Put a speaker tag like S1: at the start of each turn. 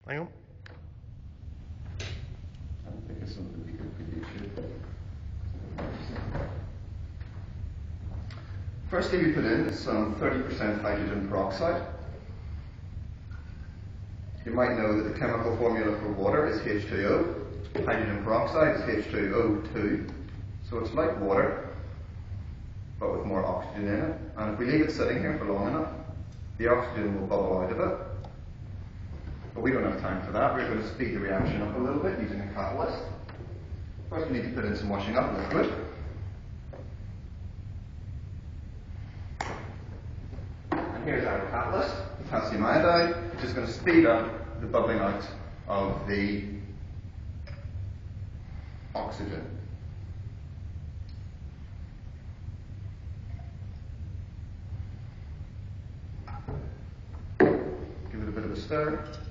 S1: Hang on.
S2: I don't think it's something we could do. Firstly, we put in some 30% hydrogen peroxide. You might know that the chemical formula for water is H2O. Hydrogen peroxide is H2O2. So it's like water, but with more oxygen in it. And if we leave it sitting here for long enough, the oxygen will bubble out of it. But we don't have time for that. We're going to speed the reaction up a little bit using a catalyst. First, we need to put in some washing up liquid. And here's our catalyst, potassium iodide, which is going to speed up the bubbling out of the oxygen. Give it a bit of a stir.